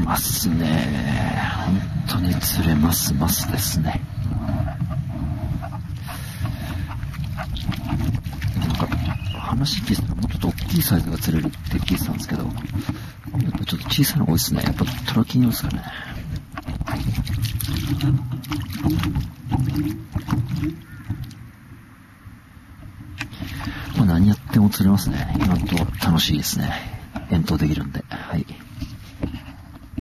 ますね。本当に釣れますますですね。なんか話聞いたらもうちょっと大きいサイズが釣れるって聞いてたんですけど、やっぱちょっと小さいのが多いですね。やっぱトラキン用ですかね。まあ何やっても釣れますね。今のところ楽しいですね。遠投できるんで。はい。